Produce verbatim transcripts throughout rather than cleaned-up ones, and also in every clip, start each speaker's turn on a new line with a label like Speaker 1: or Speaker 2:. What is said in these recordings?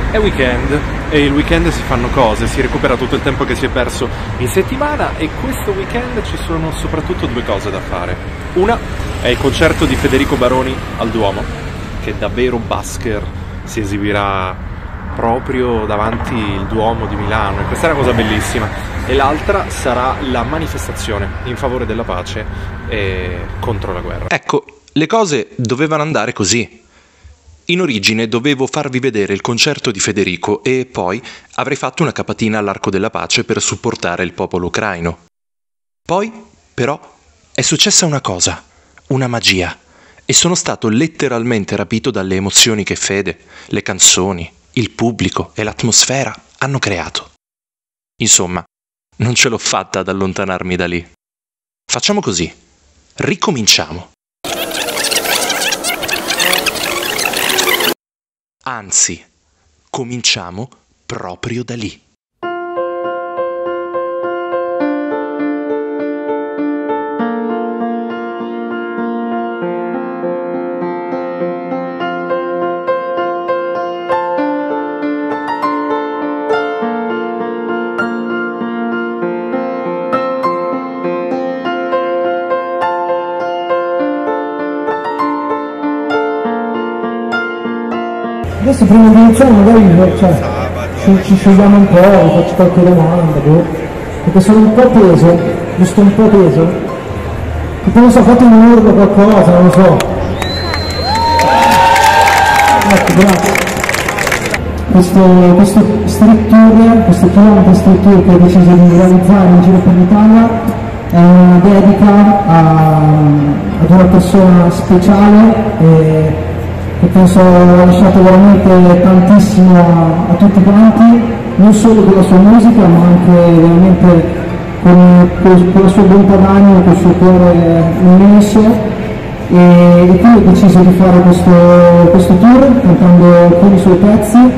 Speaker 1: È weekend e il weekend si fanno cose, si recupera tutto il tempo che si è perso in settimana e questo weekend ci sono soprattutto due cose da fare. Una è il concerto di Federico Baroni al Duomo, che davvero basker si esibirà proprio davanti il Duomo di Milano e questa è una cosa bellissima. E l'altra sarà la manifestazione in favore della pace e contro la guerra.
Speaker 2: Ecco, le cose dovevano andare così. In origine dovevo farvi vedere il concerto di Federico e poi avrei fatto una capatina all'Arco della Pace per supportare il popolo ucraino. Poi, però, è successa una cosa, una magia, e sono stato letteralmente rapito dalle emozioni che Fede, le canzoni, il pubblico e l'atmosfera hanno creato. Insomma, non ce l'ho fatta ad allontanarmi da lì. Facciamo così, ricominciamo. Anzi, cominciamo proprio da lì.
Speaker 3: Adesso prima di iniziare magari cioè, ci, ci scegliamo un po', vi faccio qualche domanda, boh, perché sono un po' teso, giusto un po' teso. Tipo non so, fate un urlo qualcosa, non lo so. Ecco, grazie. Questo, questo street tour, questo chilometro street tour che ho deciso di realizzare in giro per l'Italia è una dedica a, ad una persona speciale e, che penso ha lasciato veramente tantissimo a, a tutti quanti, non solo con la sua musica ma anche veramente con, con, con la sua bontà d'animo, con il suo cuore immenso e, e quindi ho deciso di fare questo, questo tour cantando alcuni suoi pezzi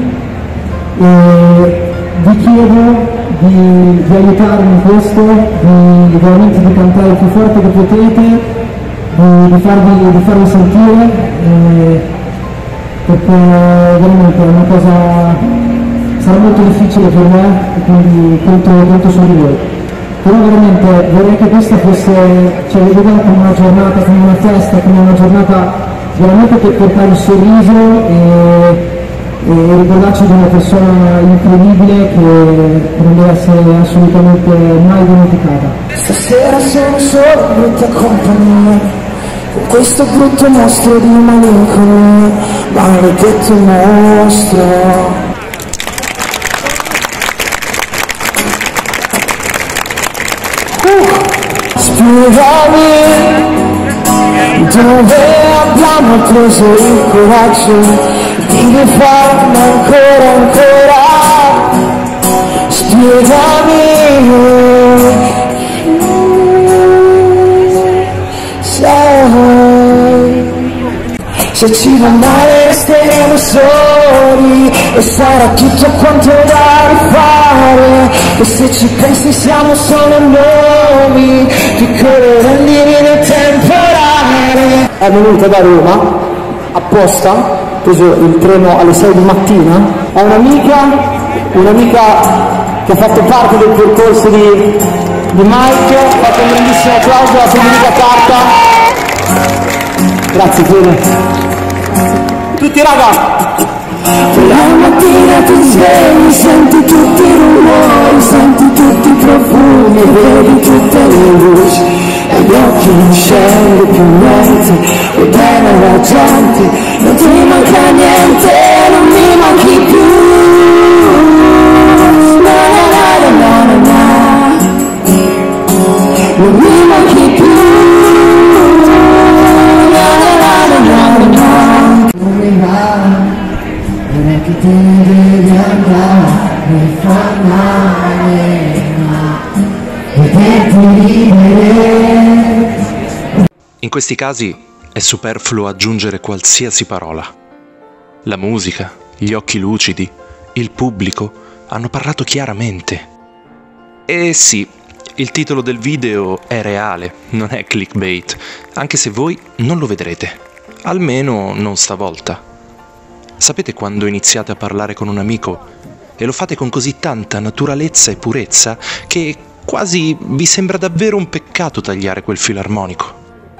Speaker 3: e vi chiedo di, di aiutarmi in questo, di, veramente di cantare il più forte che potete, di, di, farvi, di farvi sentire. E, perché veramente è una cosa, sarà molto difficile per me e quindi conto, conto su di voi. Però veramente vorrei che questa fosse, cioè vedere come una giornata, come una festa, come una giornata veramente per portare un sorriso e, e ricordarci di una persona incredibile che non deve essere assolutamente mai dimenticata.
Speaker 4: Stasera sono solo brutta compagnia, con questo brutto mostro di malinconia, maledetto mostro. Uh, spiegami dove abbiamo preso il coraggio di rifarne ancora ancora. Spiegami se ci va male resteremo soli e sarà tutto quanto da rifare. E se ci pensi siamo solo noi, piccole rondini del temporale.
Speaker 3: È venuta da Roma apposta, ha preso il treno alle sei di mattina, è un'amica, un'amica che ha fatto parte del percorso di, di Mike, ha fatto un grandissimo applauso alla Federica Carta. Grazie Fede. Tutti raga!
Speaker 4: La mattina ti svegli, senti tutti i rumori, senti tutti i profumi, vedi tutte le luci e gli occhi non scende più niente, vuoi bene alla gente, non ti manca niente, non mi manchi più. Na na na na na na, non mi manchi più. Non è che te ne devi andare, mi fa male, ma poterti vivere.
Speaker 2: In questi casi è superfluo aggiungere qualsiasi parola. La musica, gli occhi lucidi, il pubblico hanno parlato chiaramente. E sì, il titolo del video è reale, non è clickbait, anche se voi non lo vedrete, almeno non stavolta. Sapete quando iniziate a parlare con un amico e lo fate con così tanta naturalezza e purezza che quasi vi sembra davvero un peccato tagliare quel filo armonico?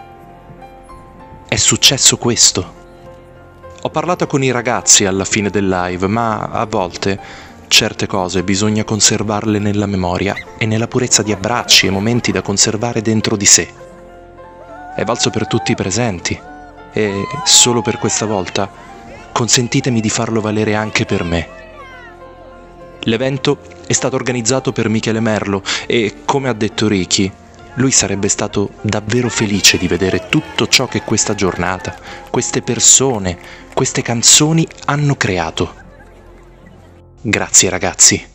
Speaker 2: È successo questo. Ho parlato con i ragazzi alla fine del live, ma a volte certe cose bisogna conservarle nella memoria e nella purezza di abbracci e momenti da conservare dentro di sé. È valso per tutti i presenti e solo per questa volta consentitemi di farlo valere anche per me. L'evento è stato organizzato per Michele Merlo e, come ha detto Ricky, lui sarebbe stato davvero felice di vedere tutto ciò che questa giornata, queste persone, queste canzoni hanno creato. Grazie ragazzi.